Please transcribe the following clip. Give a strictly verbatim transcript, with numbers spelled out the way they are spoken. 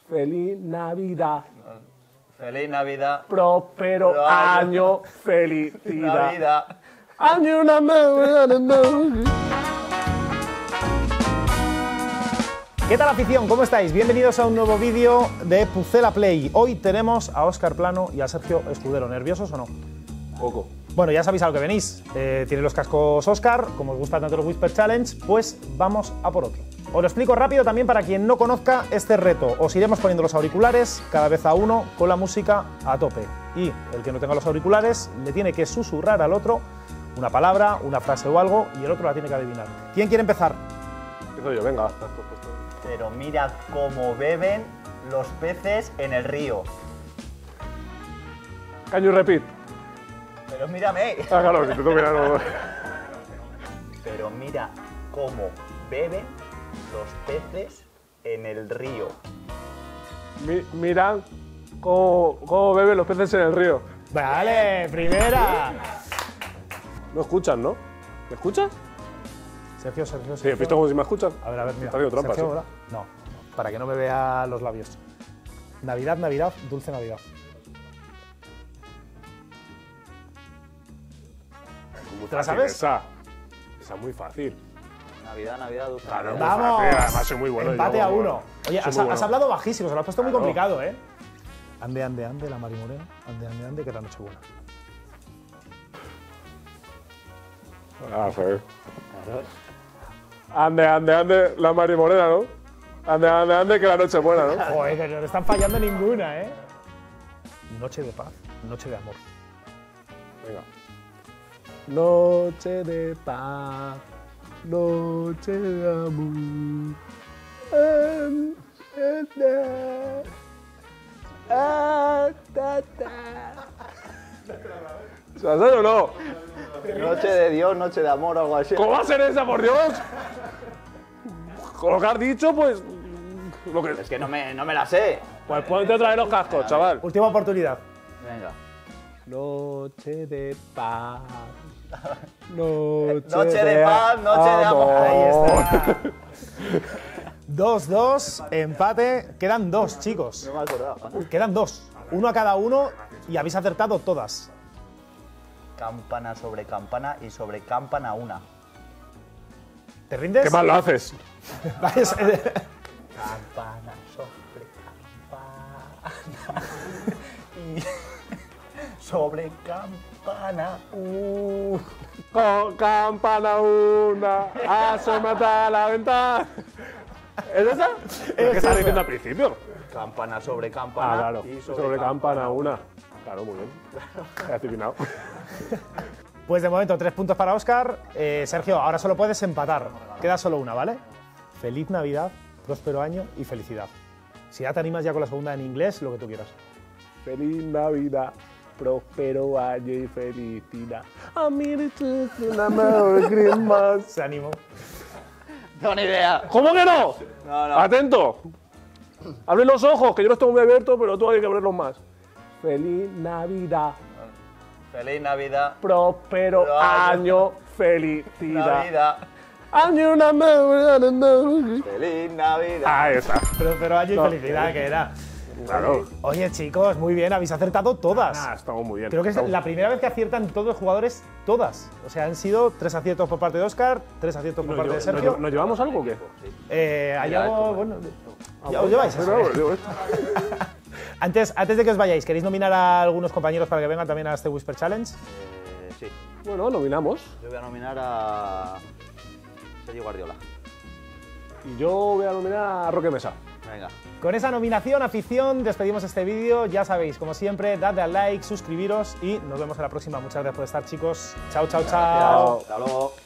Feliz Navidad. Feliz Navidad. Próspero Pero año, felicidad. Navidad. Año una ¿Qué tal, afición? ¿Cómo estáis? Bienvenidos a un nuevo vídeo de Pucela Play. Hoy tenemos a Óscar Plano y a Sergio Escudero. ¿Nerviosos o no? Poco. Bueno, ya sabéis a lo que venís. Eh, tiene los cascos Óscar, como os gusta tanto los Whisper Challenge, pues vamos a por otro. Os lo explico rápido también para quien no conozca este reto. Os iremos poniendo los auriculares cada vez a uno con la música a tope. Y el que no tenga los auriculares le tiene que susurrar al otro una palabra, una frase o algo, y el otro la tiene que adivinar. ¿Quién quiere empezar? Empiezo yo, venga. Pero mira cómo beben los peces en el río. Can you repeat? Pero mírame. Ah, claro, que te tengo que mirar. No. Pero mira cómo beben los peces en el río. Mi, mira cómo, cómo beben los peces en el río. Vale, primera. No escuchan, ¿no? ¿Me escuchas? Sergio, Sergio, Sí, Sergio. he visto como si me escuchas. A ver, a ver, mira. Está haciendo trampas, Sergio, sí. ¿verdad? No, no, para que no me vea los labios. Navidad, Navidad, dulce Navidad. Muy ¿Te la fácil sabes? Esa. Esa es muy fácil. Navidad, Navidad, dulce. Claro, Navidad. muy ¡Vamos! fácil. Además, soy muy bueno. Empate yo, a muy uno. bueno. Oye, Soy has, muy bueno. has hablado bajísimo, se lo has puesto muy Claro. complicado, ¿eh? Ande, ande, ande, la Mari Morena. Ande, ande, ande, que era Nochebuena. Ah, sí. Ande, ande, ande, la Mari Morena, ¿no? Ande, ande, ande, que la noche es buena, ¿no? Joder, que no le están fallando ninguna, ¿eh? Noche de paz, noche de amor. Venga. Noche de paz, noche de amor. Em, em, em, ah, ta, ta. ¿Se la sabes o no? Noche de Dios, noche de amor o algo así. ¿Cómo va a ser esa, por Dios? Con lo que has dicho, pues. Lo que... Es que no me, no me la sé. Pues ponte otra vez los cascos, chaval. Última oportunidad. Venga. Noche de paz. Noche, Noche de paz, noche de amor. Ahí está. dos dos, empate. Quedan dos, chicos. No me acordaba. Quedan dos. Uno a cada uno y habéis acertado todas. Campana sobre campana y sobre campana una. ¿Te rindes? ¿Qué mal lo haces? Vale, es- Campana sobre campana. Y sobre campana. Uh. Con campana una, asómate a la ventana. ¿Es esa? ¿Es que estás diciendo al principio? Campana sobre campana. Ah, claro. Y Sobre, campana una. Claro, muy bien. He adivinado. Pues de momento, tres puntos para Óscar. Eh, Sergio, ahora solo puedes empatar. Queda solo una, ¿vale? Feliz Navidad, próspero año y felicidad. Si ya te animas ya con la segunda en inglés, lo que tú quieras. Feliz Navidad, próspero año y felicidad. A mí una Merry Christmas. Se animó. No, ni idea. ¿Cómo que no? No, no. Atento. Abre los ojos, que yo los tengo muy abiertos, pero tú hay que abrirlos más. Feliz Navidad, Feliz Navidad. próspero Pero año. año, felicidad. Navidad. Año una Merry. Feliz Navidad. Ahí está. Próspero año y No. felicidad, que era. Claro. Oye, chicos, muy bien, habéis acertado todas. Ah, estamos muy bien. Creo que es Estamos- la primera vez que aciertan todos los jugadores, todas. O sea, han sido tres aciertos por parte de Óscar, tres aciertos por ¿Nos, parte de lle- Sergio. nos lle- ¿Nos llevamos algo o qué? Eh, hay Ya, algo, esto- bueno, ya os lleváis. Pero, pero, digo, esto. Antes, antes de que os vayáis, ¿queréis nominar a algunos compañeros para que vengan también a este Whisper Challenge? Eh, sí. Bueno, nominamos. Yo voy a nominar a Sergio Guardiola. Y yo voy a nominar a Roque Mesa. Venga. Con esa nominación, afición, despedimos este vídeo. Ya sabéis, como siempre, dadle al like, suscribiros y nos vemos en la próxima. Muchas gracias por estar, chicos. Chao, chao, chao. Hasta luego.